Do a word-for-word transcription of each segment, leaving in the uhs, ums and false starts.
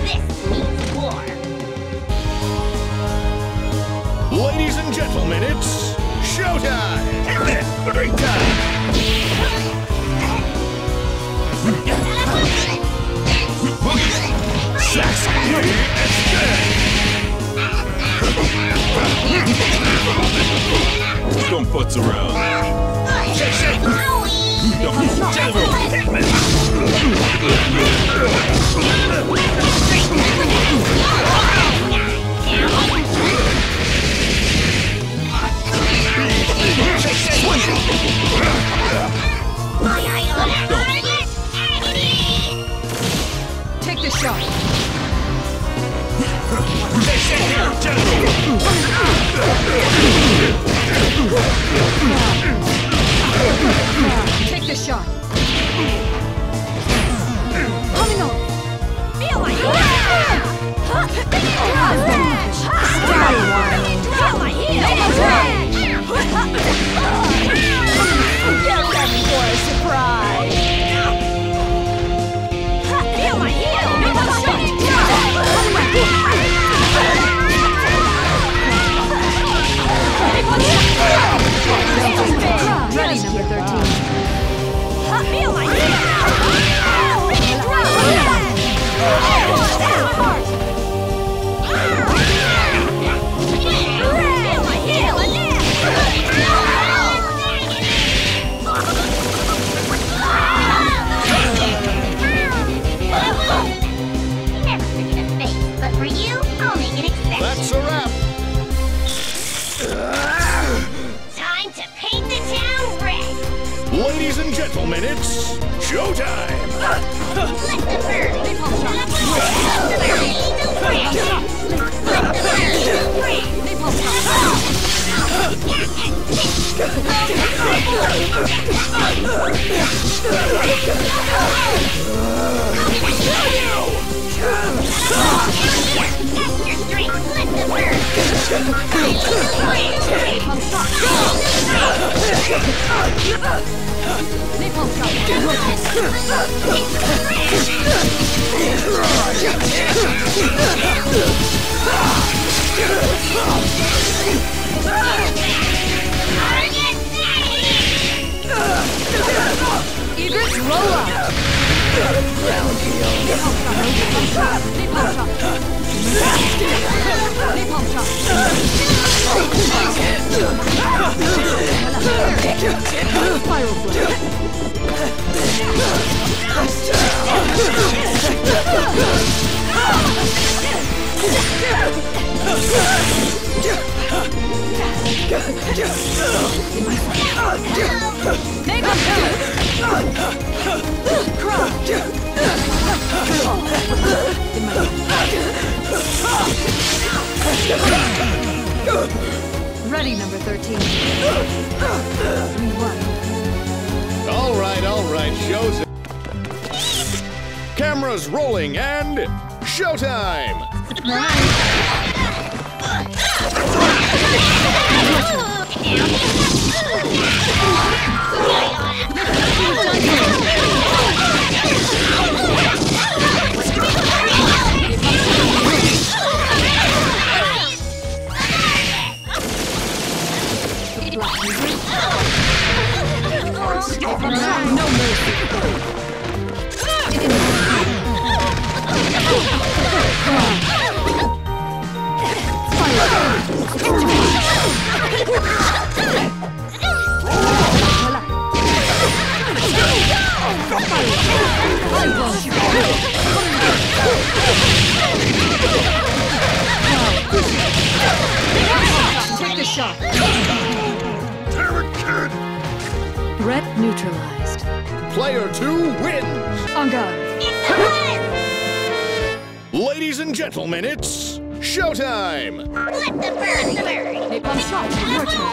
Ladies and gentlemen, it's showtime! Break time! Don't futz around. Shake, shake! General Hitman! Take the shot. Take the shot. Coming on. Feel my heel. Feel my heel. Get ready for a surprise. Feel my heel. Ready, number thirteen. Feel my heel. Bring it through. Feel my heel. Never forget a face, but for you, I'll make an exception. That's a wrap! Time to paint the town red. Ladies and gentlemen, it's showtime! Let the bird. Let the bird. Let the bird. Egrets, roll up! Ground heel. Napalm shot! Napalm shot! Napalm shot! Spiral flip! Napalm Ready, number thirteen. three one. All right, all right, show's... Cameras rolling and showtime! No mercy. Take the shot. Threat neutralized. Player two wins! On guard. Ladies and gentlemen, it's showtime! Let the bird bird. Napalm shot. Your turn.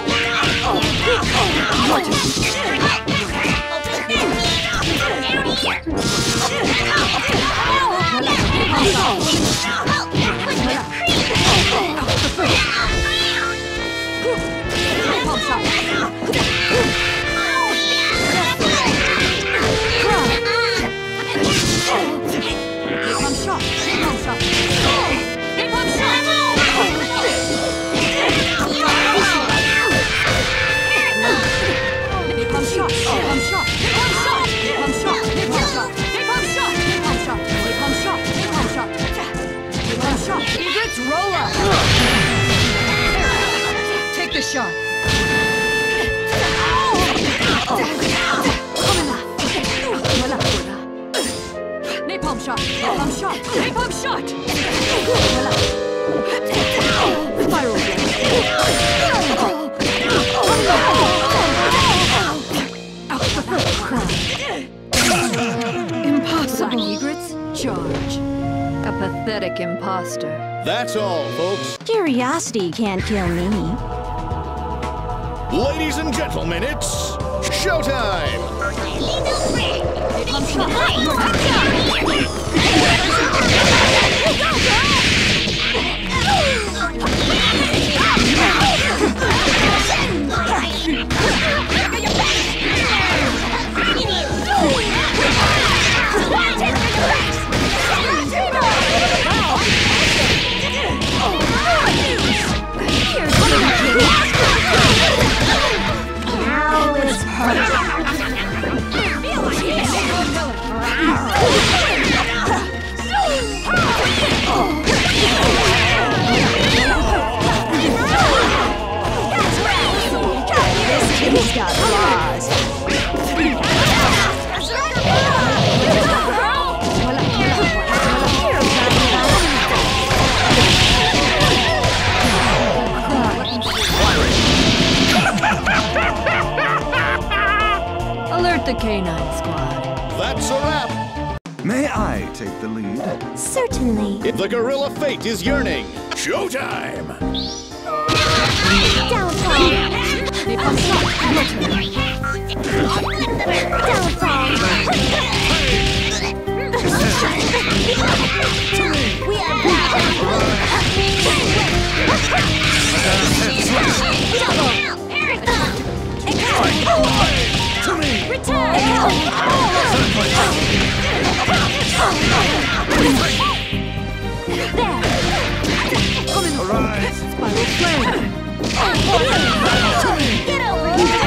Napalm shot. Napalm shot. Napalm shot. shot. Napalm shot. Napalm shot. Napalm shot. Spiral Impossible. Egrets, charge. A pathetic imposter. That's all, folks. Curiosity can't kill me. Ladies and gentlemen, it's showtime! Now it's perfect. This kitty's got claws. Alert the canine squad. That's a wrap! May I take the lead? Certainly. The gorilla fate is yearning. Showtime! Downfall. Napalm shot. Your turn. Downfall. We are back. Return. There. Arise! Spiral flame. Get over here.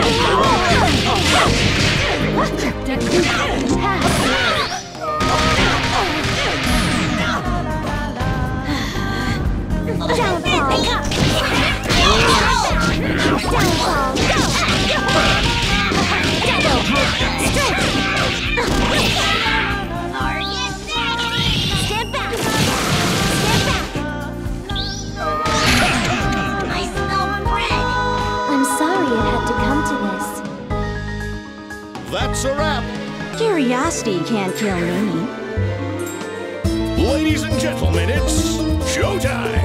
I'm sorry it had to come to this. That's a wrap! Curiosity can't kill me. Ladies and gentlemen, it's showtime!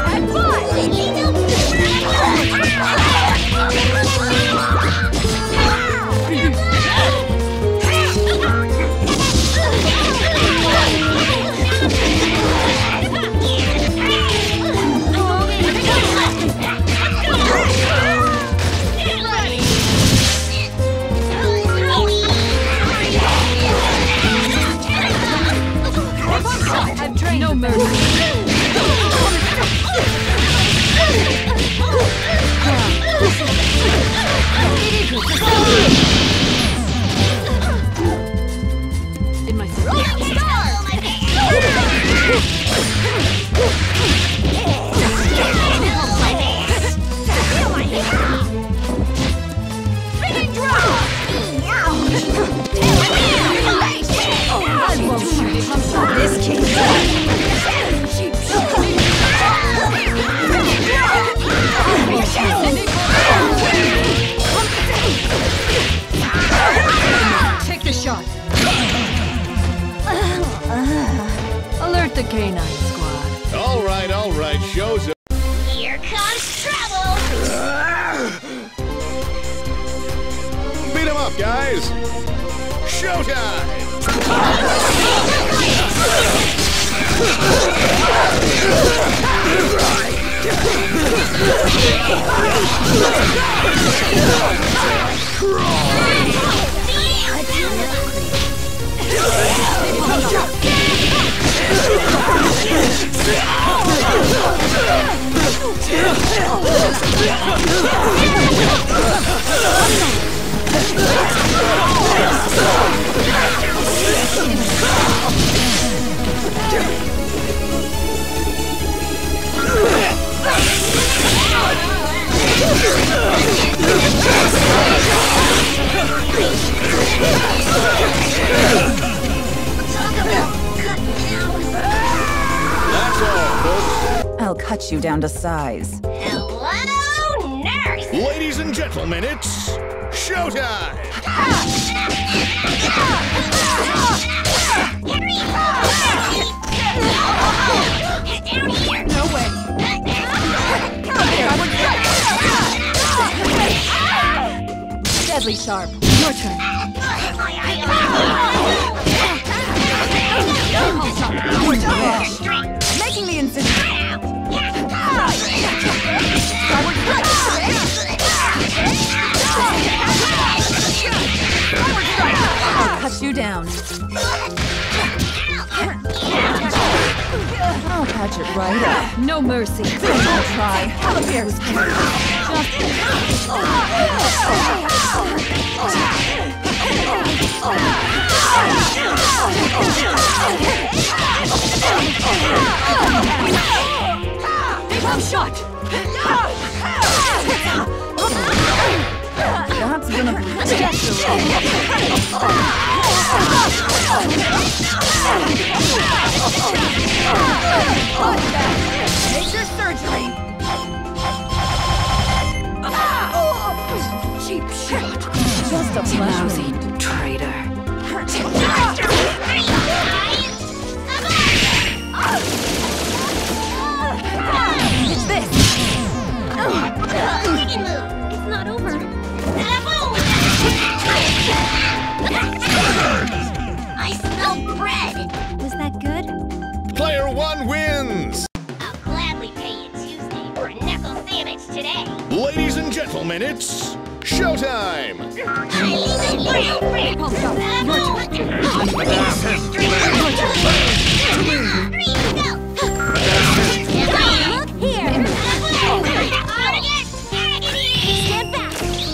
I've trained no mercy. In my Spinning drop! I won't shoot. I'm sorry. This kid's Take the shot. Alert the canine squad. All right, all right, show's up. Here comes trouble! Beat 'em up, guys! Showtime! Arise! cut you down to size. Hello, nurse! Ladies and gentlemen, it's showtime! Down here! No way. Deadly sharp. Your turn. Making the incision. I'll cut you down. I'll patch it right up. No mercy. I'll try. Caliber's One shot. That's gonna be Major surgery. Cheap shot. just a Lousy flash. traitor. It's this. It's not over. I smell bread. Was that good? Player one wins! I'll gladly pay you Tuesday for a knuckle sandwich today. Ladies and gentlemen, it's showtime! Stand back.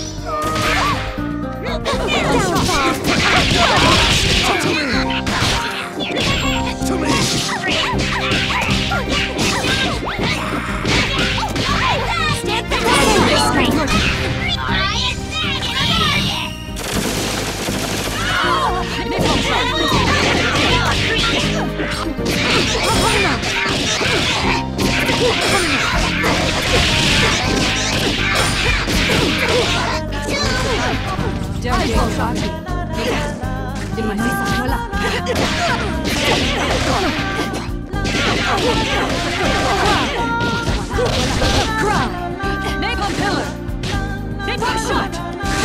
Napalm pillar. Napalm shot.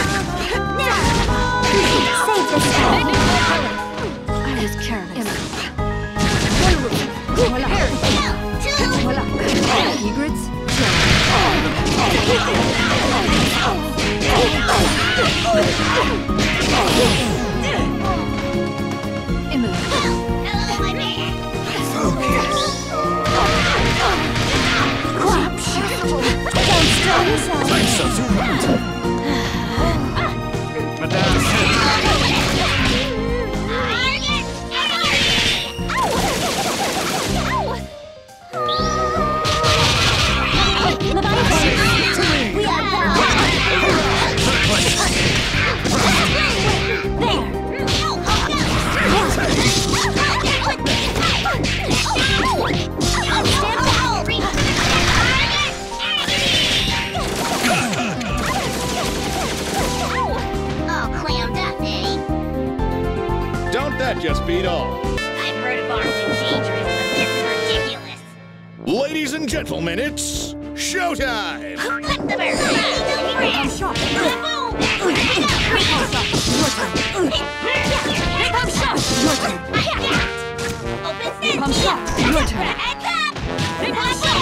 Save this time. I was careless. Egrets. That just beat all. I've heard of arms and dangerous, but this is ridiculous. Ladies and gentlemen, it's showtime! Flip the bird! Napalm shot. Napalm shot. Your turn. Open Napalm shot. Your turn. Heads up! Napalm shot.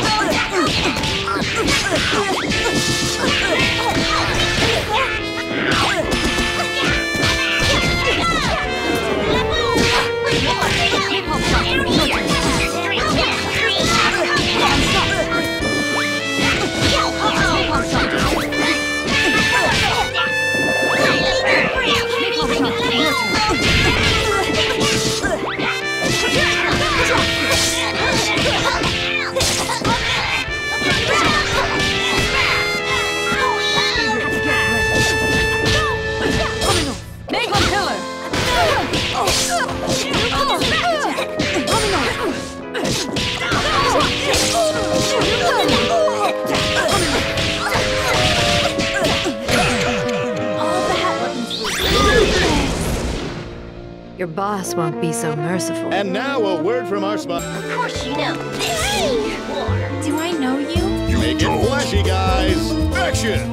Your boss won't be so merciful. And now a word from our spot. Of course you know this ain't war. Do I know you? Make it flashy, guys. Action!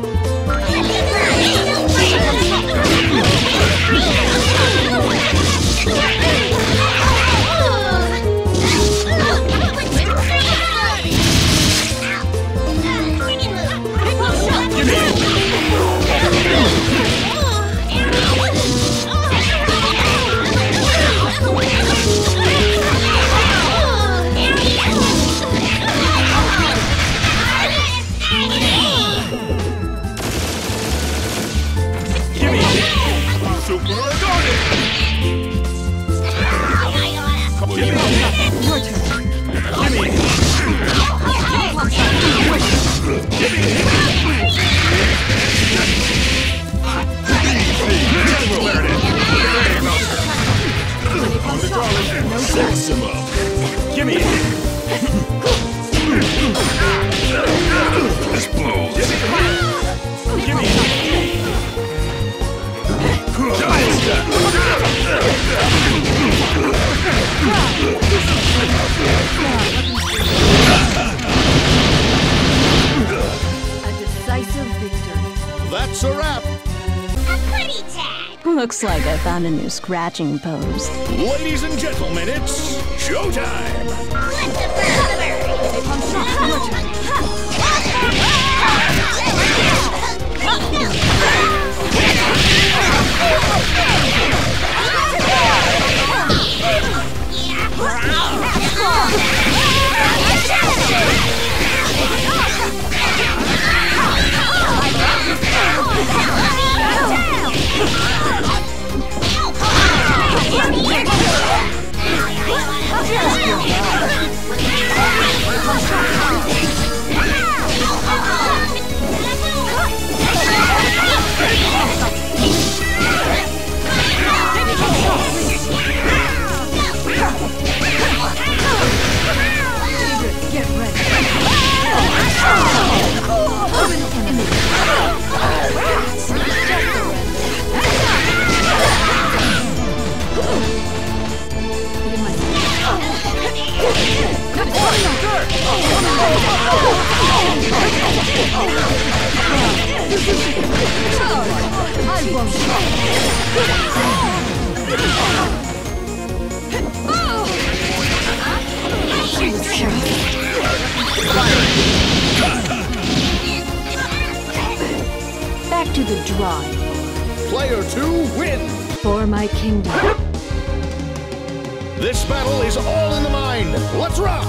Sex him up. Give me it. This blows. Give me it. A decisive victory. That's a wrap. A pretty tag. Looks like I found a new scratching pose. Ladies and gentlemen, it's showtime. Let's defer Get ready. Back to the drawing. Player two wins. For my kingdom. This battle is all in the mind. Let's rock.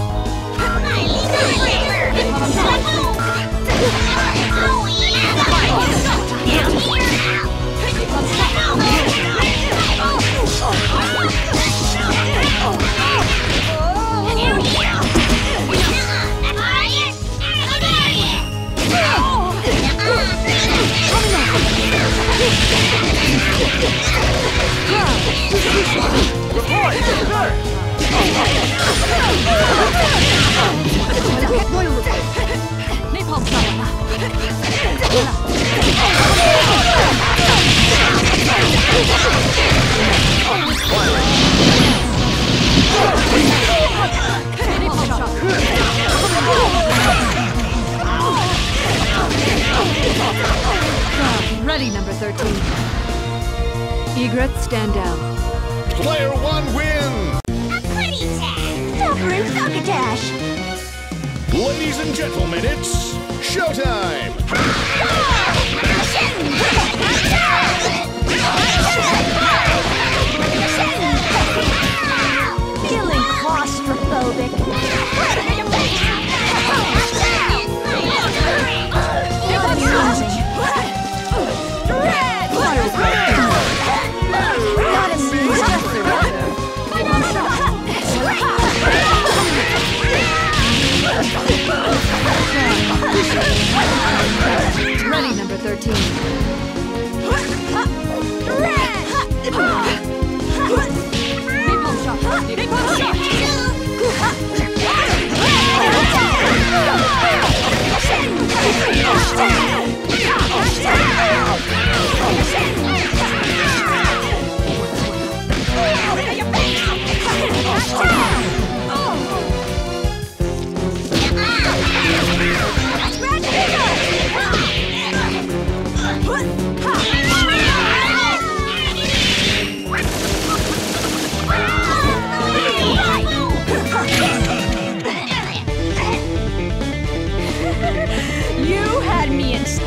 Ready, number thirteen. Egrets, stand down. Player one wins. A pretty tag. Topper and Succotash. Ladies and gentlemen, it's showtime. Feeling claustrophobic. Ready, number thirteen. Red!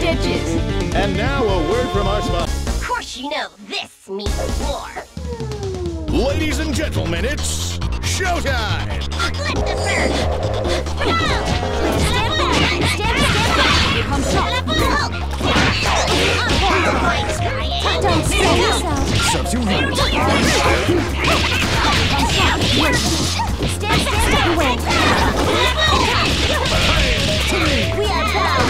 stitches. And now a word from our sponsor. Of course you know this means war. Ladies and gentlemen, it's showtime! Flip the bird! Stand back! Stand back! Here comes shot. Don't stand yourself. Subs you run. Stand, stand, stand away. We are bound.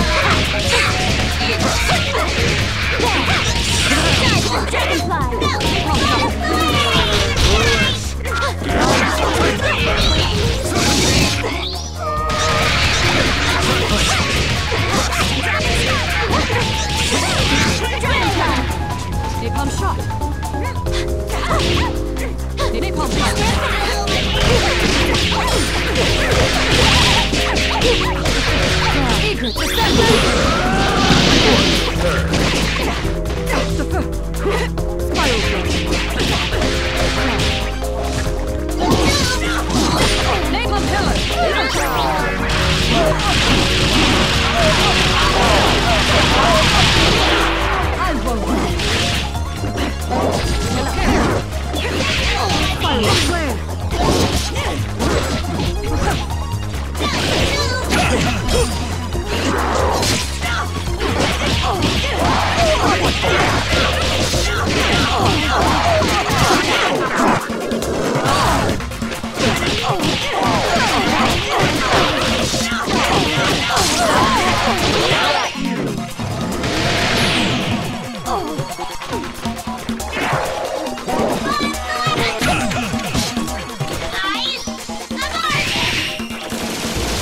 Here comes shot. Here comes shot. Eager to send Napalm Pillar! I won't. Fire flare!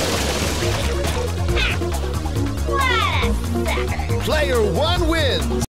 Player one wins!